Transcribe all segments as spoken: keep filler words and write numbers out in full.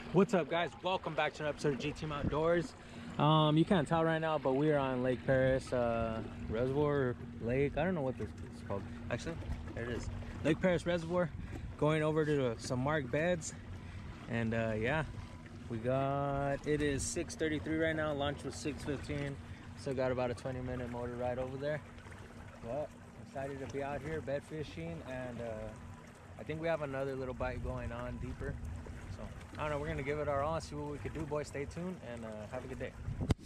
What's up, guys? Welcome back to an episode of G Team Outdoors. Um, you can't tell right now, but we are on Lake Paris uh, Reservoir Lake. I don't know what this is called. Actually, there it is. Lake Paris Reservoir. Going over to some marked beds, and uh, yeah, we got. It is six thirty-three right now. Lunch was six fifteen. Still got about a twenty minute motor ride over there. But excited to be out here bed fishing, and uh, I think we have another little bite going on deeper. So, I don't know, we're going to give it our all, see what we could do, boys. Stay tuned, and uh, have a good day.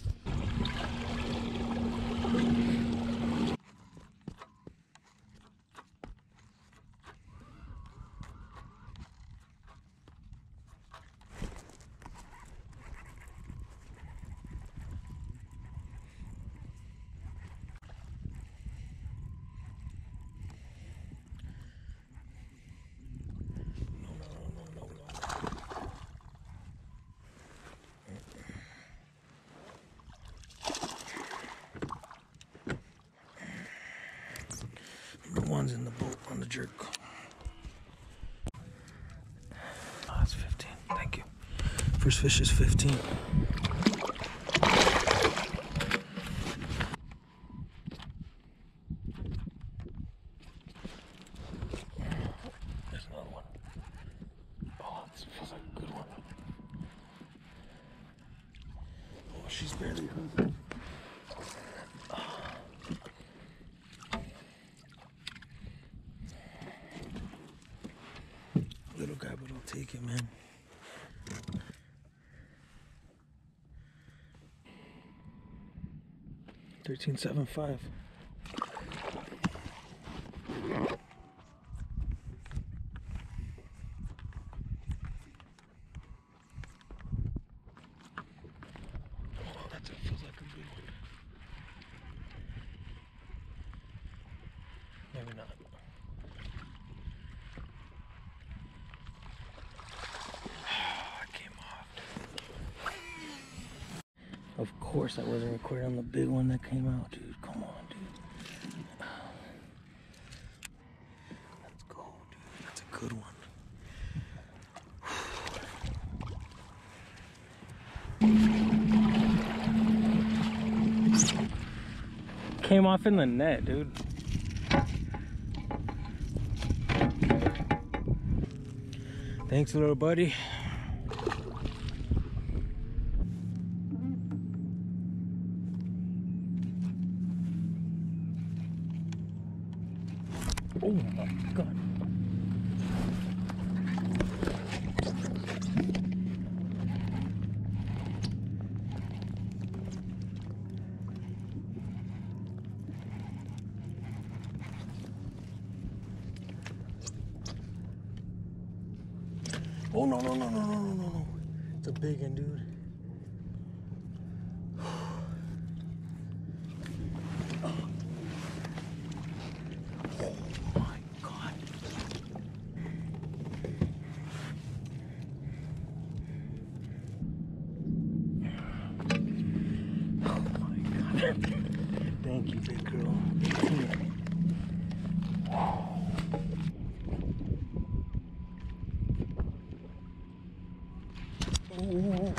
The one's in the boat on the jerk. Oh, that's fifteen. Thank you. First fish is fifteen. There's another one. Oh, this feels like a good one. Oh, she's barely hooked. Little guy, but I'll take it, man. Thirteen seven five. Oh, that feels like a good one. Maybe not. Of course I wasn't recording on the big one that came out, dude. Come on, dude. Let's go, dude. That's a good one. Came off in the net, dude. Thanks, little buddy. Oh my God. Oh no no no no no no no no. It's a big one, dude. Thank you, big girl. Oh.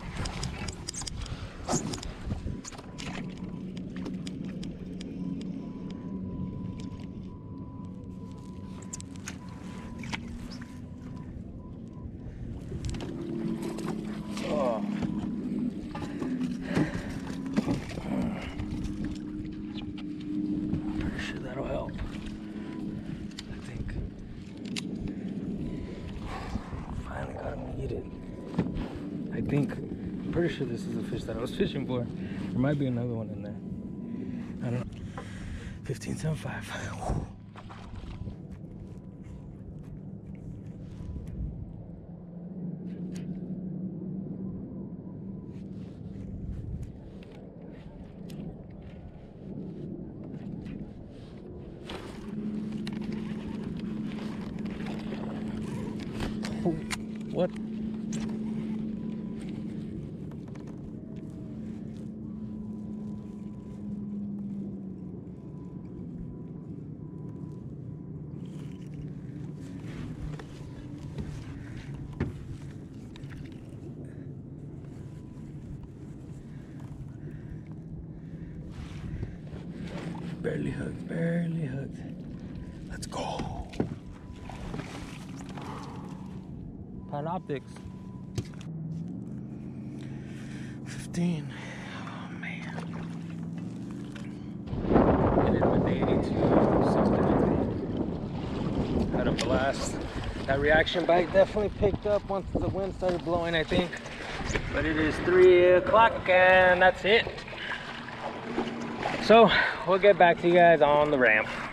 That'll help. I think. Finally got him to eat it. I think, I'm pretty sure this is the fish that I was fishing for. There might be another one in there. I don't know. fifteen seventy-five. What? barely hooked, barely hooked. Let's go. Pod optics. fifteen. Oh man. Hit it with the eighty-two. Had a blast. That reaction bike definitely picked up once the wind started blowing, I think. But it is three o'clock and that's it. So we'll get back to you guys on the ramp.